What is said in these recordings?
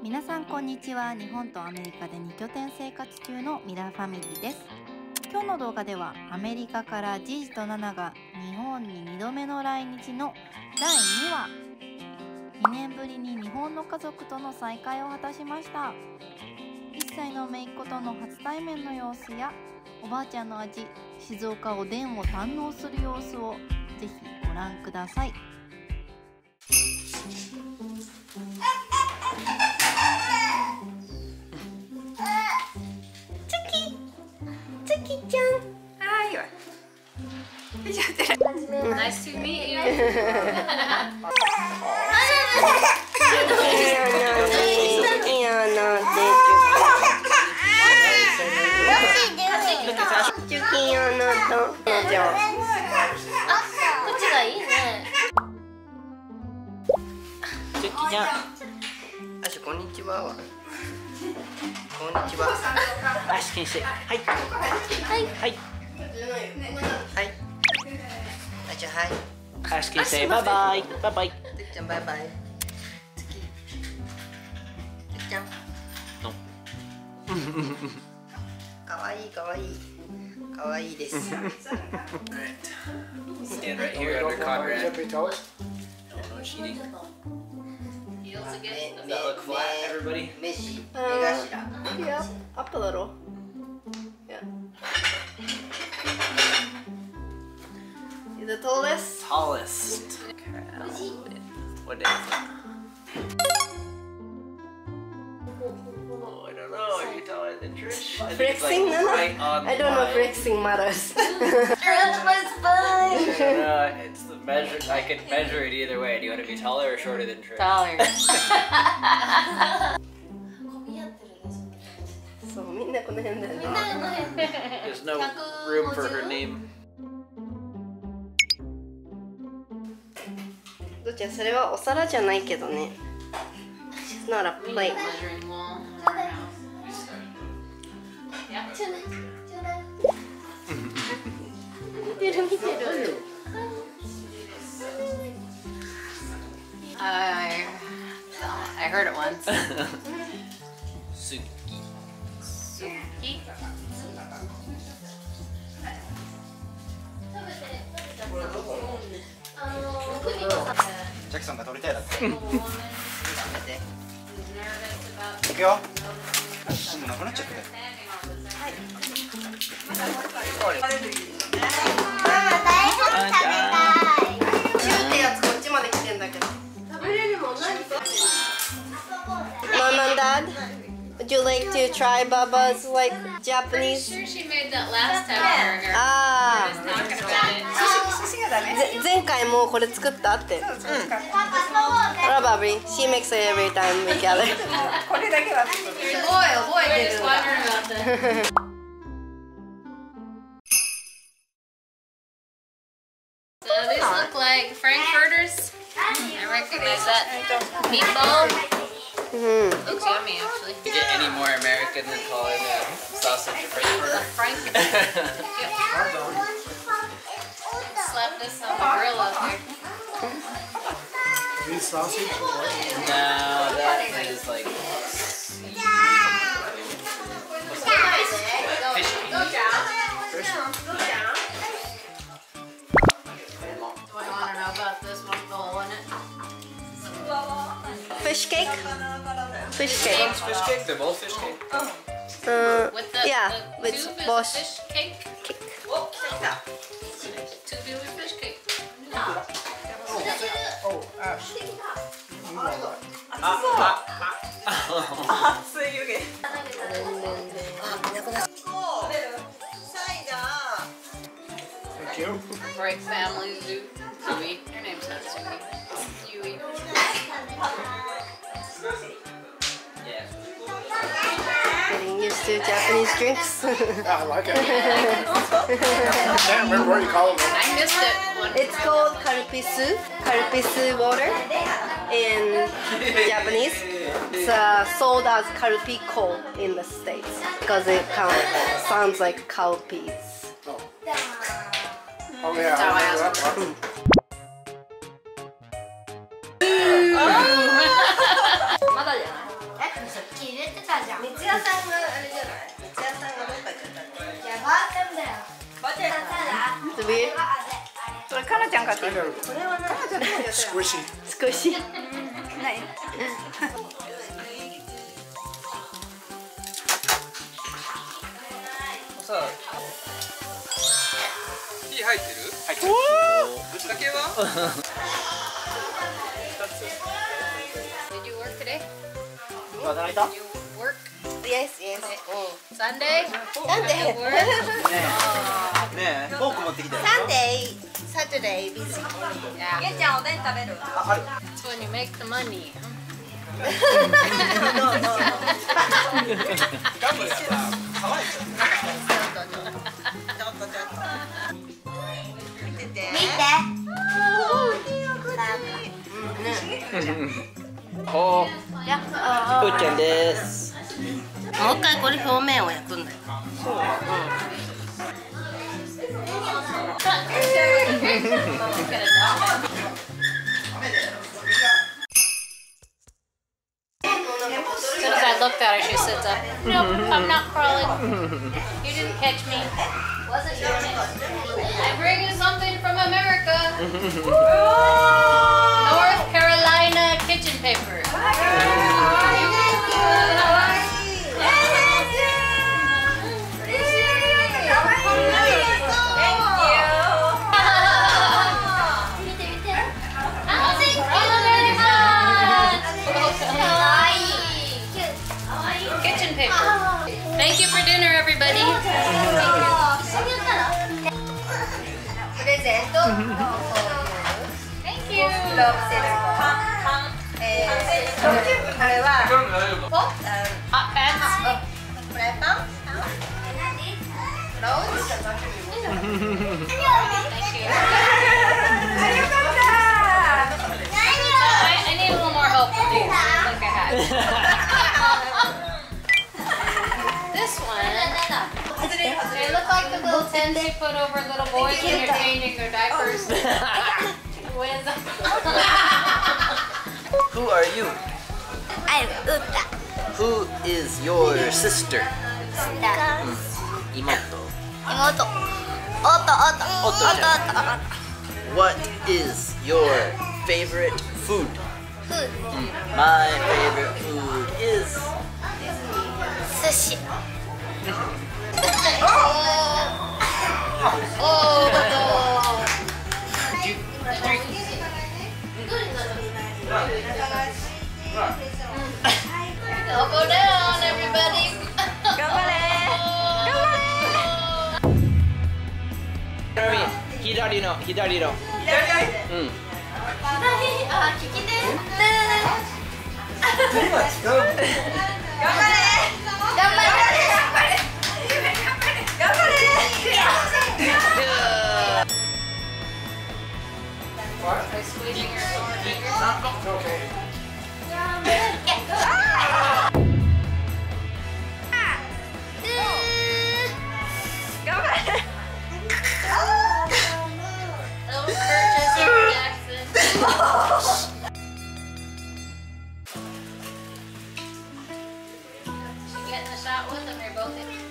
皆さんこんにちは。日本とアメリカで2拠点生活中のミラーファミリーです。今日の動画ではアメリカからジジとナナが日本に2度目の来日の第2話。2年ぶりに日本の家族との再会を果たしました。1歳の姪っ子との初対面の様子やおばあちゃんの味、静岡おでんを堪能する様子をぜひご覧ください。 Nice to meet you. Konnichiwa. Ash, can you say hi? Hi. Hi. Hi. Hi. Ash, can you say bye bye? Bye bye. Bye bye. No. Kawaii desu. Alright. Stand right here under Conrad. No cheating. Does that look flat, everybody? Yeah, up a little. Yeah. You're the tallest? Tallest. What day is it? Oh, I don't know. Are you taller than Trish? Flexing? Like right on I don't know if flexing matters. It's the measure. I could measure it either way. Do you want to be taller or shorter than Trish? Taller. So, みんなこの辺だよね。 There's no room for her name. どっちゃそれはお皿じゃないけどね。It's not a plate. Measuring wall. Yeah. 見てる見てる。 I heard it once. Suki. Suki. ジャクソンが撮りたいだって。いくよ。もうなくなっちゃった。 チューってやつこっちまで来てんだけど。食べれるもん何？Mom and Dad, would you like to try Baba's like Japanese? Pretty sure she made that last time we were here. あ Just talking about it. あ、前回もこれ作ったって。Probably. She makes it every time we gather. これだけはすごい覚え We're て just る。 wondering about this. So these look like Frankfurters. I recognize that. Meatball. Looks yummy actually. You get any more American than calling a sausage a Frankfurter? Frankfurter. Slap this on the grill out there. These sausage? No, that is like fish meat. Do I want to know about this one with the hole in it? Fish cake? Fish cake. One's fish cake. They're both fish cake. With the, Yeah, the with tube is both. fish cake. Tubular fish cake. Thank you. Bright family zoo. Zooey. Your name's not Zooey. Zooey. Yeah. Getting used to Japanese drinks. I like it. I can't remember what you call them. I missed it one It's called karupisu. Karupisu water in Japanese. It's sold as karupiko in the States because it sounds like cowpeas. Oh yeah. I remember that one. まだじゃない？ それかなちゃん買ってる。これはな。かなちゃんどうやったら。 Squishy. 少し。ない。 さあ、火入ってる？ 入ってる。 酒は？ Did you work today? 働いた？ You work Yes, yes. Sunday? Sunday. Work? ねえ、フォーク持ってきて。 Sunday, Saturday, busy. Yeah. ゆうちゃんおでん食べる？ あ、ある。 That's when you make the money. ガムやさ、乾いちゃ見てて。 見て。 おー、ふーちゃんです。 もう一回これ表面を焼くんだよ。そう。 As soon as I looked at her, she sits up. Nope, I'm not crawling. You didn't catch me. Wasn't doing it. I'm bringing something from America. North Carolina kitchen paper. Kitchen paper. Thank you for dinner, everybody. プレゼント。 Thank you. ローセルこれはポッ Hot pants. フライパンローズ Thank you. あよかった I need a little more help with these. I think I had. This one. They look like the little tents you put over little boys when you're changing their diapers. With Who are you? I'm Uta. Who is your sister? 妹。 妹。おと。 What is your favorite food? My favorite food is 寿司。 Elbow down, everybody. 頑張れ左の。 左うん。 あ、聞き手。 By squeezing your lower fingers. Don't purchase Jackson. Should get in the shot with them. You're both in.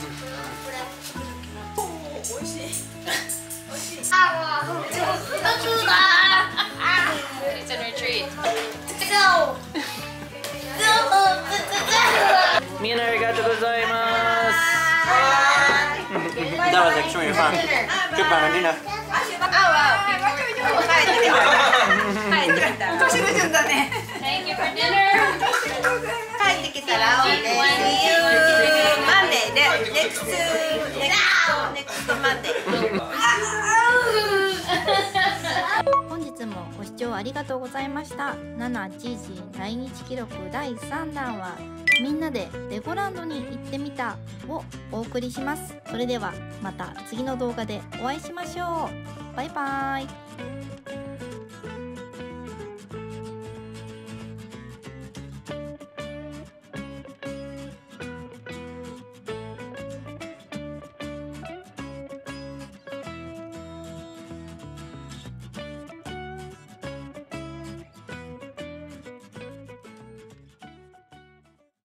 She's in retreat. みんなありがとうございます。That was extremely fun. Goodbye, Nina. はい、よかった。年の順だね。 Thank you for dinner. 帰ってきたら、See you Monday で、next Monday。 本日もご視聴ありがとうございました。ナナジージー来日記録第3弾はみんなでレゴランドに行ってみたをお送りします。それではまた次の動画でお会いしましょう。バイバーイ。